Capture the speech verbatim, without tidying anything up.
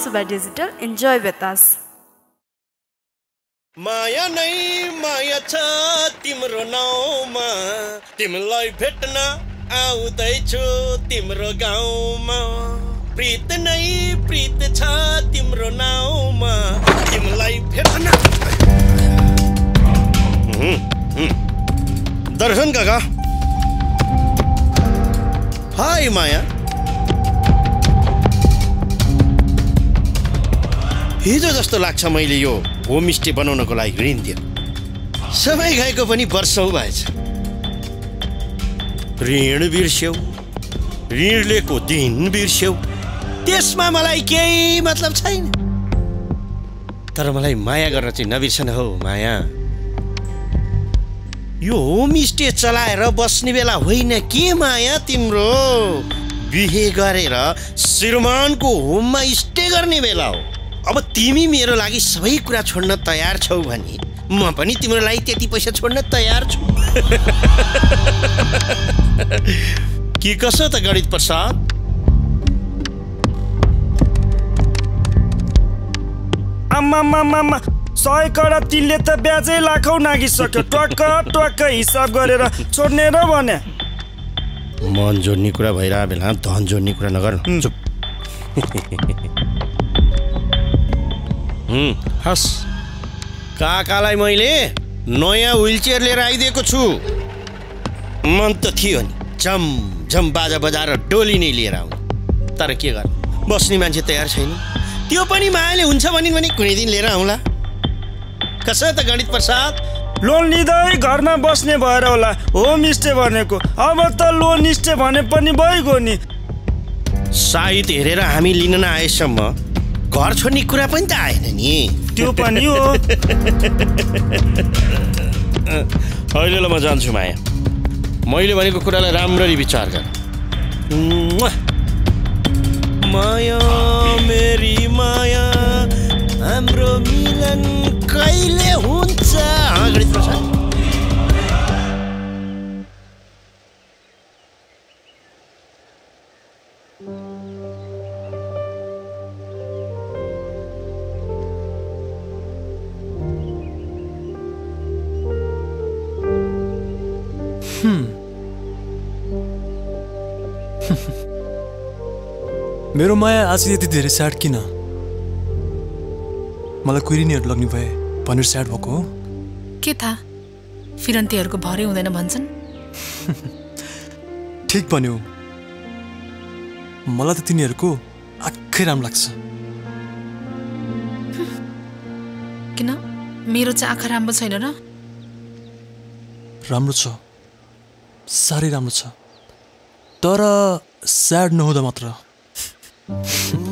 Suba Digital. Enjoy with us. माया नै माया छ तिम्रो नाउँमा तिमीलाई भेट्न आउँदैछु तिम्रो गाउँमा प्रीत नै प्रीत छ तिम्रो नाउँमा तिमीलाई भेट्न दर्शन काका हाय माया हिजो जस्तो लाग्छ मैले यो होमस्टे बनाउनको लागि ऋण दिए समय गएको पनि वर्षौं भएछ ऋण बिर्स्यौ ऋण लिएको दिन बिर्स्यौ त्यसमा मलाई केही मतलब छैन तर मलाई माया गर्न चाहिँ नबिर्सन हो माया यो होमस्टे चलाएर बस्ने बेला होइन के माया तिम्रो बिहे गरेर श्रीमानको होममा स्टे गर्ने बेला हो अब तिमी मेरो लागि सबै कुरा छोड्न तयार छौ भने म पनि तिम्रो लागि त्यति पैसा छोड्न तयार छु के कसो त गणित प्रसाद आम्मा मामा सय कडा तिलले त ब्याजै लाखौं नागिसक्यो टक्क टक्क हिसाब गरेर छोड्ने र भने मन जोड्ने कुरा भइरा बेला धन जोड्ने कुरा नगर चुप हम्म हस काकालाई मैले नयाँ व्हीलचेयर लिएर आइदिएको छु मन त थियो नि झम झम बाजा बजाएर डोली नै लिएर आउँ तर के गर्नु बस्ने मान्छे तयार छैन त्यो पनि मायाले हुन्छ भने पनि कुनै दिन लिएर आउँला कसो त गणित प्रसाद लोन लिँदै घरमा बस्ने भएर होला होमस्टे भनेको अब त लोन स्टे भने पनि भइगयो नि सायद हेरेर हामी लिन नआएसम्म घर छोड्ने कुरा पनि त आएन नि त्यो पनि हो अहिले ल म जान्छु माया मैले भनेको कुरालाई राम्ररी विचार गर माया मेरी माया हाम्रो मिलन कहिले हुन्छ गणित प्रसाद मेरो माया आज यति धेरै स्याड किन मलाई कुहिरिनीहरू लाग्ने भए भनेर स्याड भएको हो के थाहा फिरन्तीहरूको भरै हुँदैन भन्छन् ठीक भन्यो मलाई त तिनीहरूको आँखै राम्रो लाग्छ किन मेरो चाहिँ आँखा राम्रो छैन र राम्रो छ साह्रै राम्रो छ तर स्याड नहुँदा मात्र